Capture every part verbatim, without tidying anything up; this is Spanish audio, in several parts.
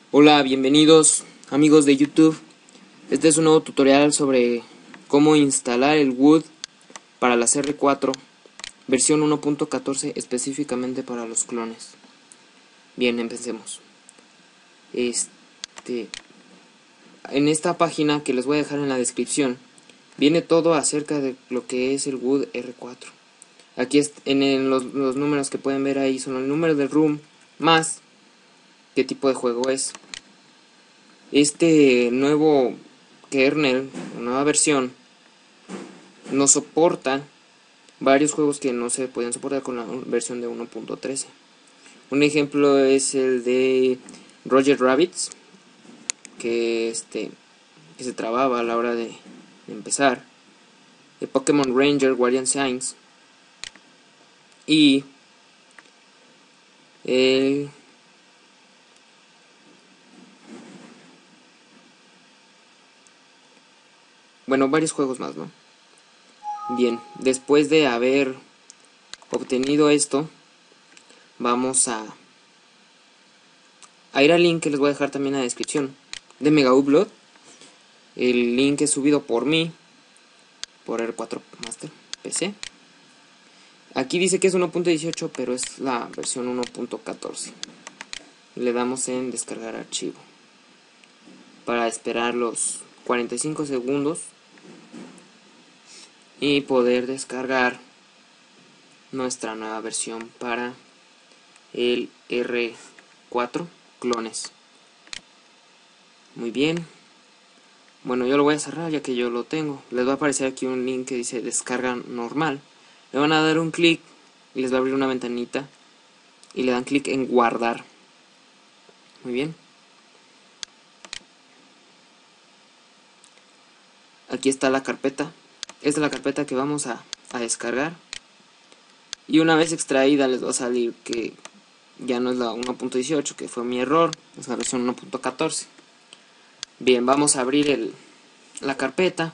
Hola, bienvenidos amigos de YouTube. Este es un nuevo tutorial sobre cómo instalar el Wood para las R cuatro versión uno punto catorce específicamente para los clones. Bien, empecemos. Este, en esta página que les voy a dejar en la descripción viene todo acerca de lo que es el Wood R cuatro. Aquí en el, los, los números que pueden ver ahí son el número del room más qué tipo de juego es. Este nuevo kernel, nueva versión, no soporta varios juegos que no se podían soportar con la versión de uno punto trece. Un ejemplo es el de Roger Rabbits, que este que se trababa a la hora de, de empezar, el Pokémon Ranger Guardian Signs y el bueno, varios juegos más, ¿no? Bien, después de haber obtenido esto, vamos a, a ir al link que les voy a dejar también en la descripción de Mega Upload. El link es subido por mí, por R cuatro Master P C. Aquí dice que es uno punto dieciocho, pero es la versión uno punto catorce. Le damos en descargar archivo para esperar los cuarenta y cinco segundos y poder descargar nuestra nueva versión para el R cuatro clones. Muy bien. Bueno, yo lo voy a cerrar ya que yo lo tengo. Les va a aparecer aquí un link que dice descarga normal. Le van a dar un clic y les va a abrir una ventanita y le dan clic en guardar. Muy bien. Aquí está la carpeta. Esta es la carpeta que vamos a, a descargar. Y una vez extraída les va a salir que ya no es la uno punto dieciocho, que fue mi error, es la versión uno punto catorce. Bien, vamos a abrir el, la carpeta,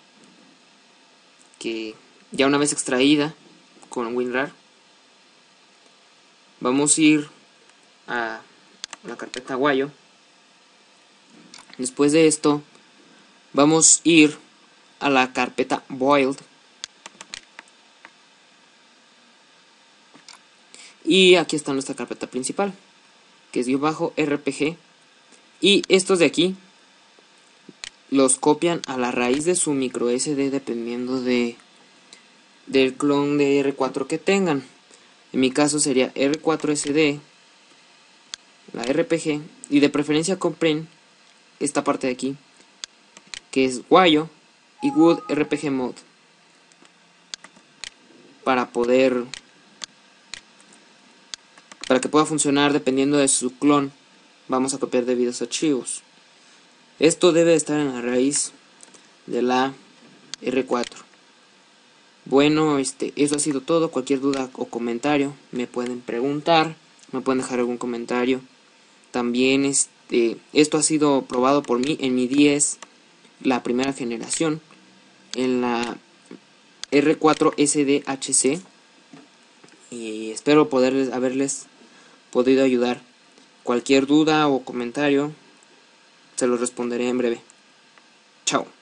que ya una vez extraída con WinRAR, vamos a ir a la carpeta Guayo. Después de esto, vamos a ir a la carpeta Boiled. Y aquí está nuestra carpeta principal, que es guión bajo R P G. Y estos de aquí los copian a la raíz de su micro S D dependiendo de del clon de R cuatro que tengan. En mi caso sería R cuatro S D, la R P G, y de preferencia compren esta parte de aquí, que es Guayo y Wood R P G Mod, para poder para que pueda funcionar dependiendo de su clon. Vamos a copiar debidos archivos. Esto debe estar en la raíz de la R cuatro. Bueno, este, eso ha sido todo. Cualquier duda o comentario me pueden preguntar, me pueden dejar algún comentario. También este, esto ha sido probado por mí en mi diez, la primera generación, en la R cuatro S D H C, y espero poderles haberles podido ayudar. Cualquier duda o comentario se los responderé en breve. Chao.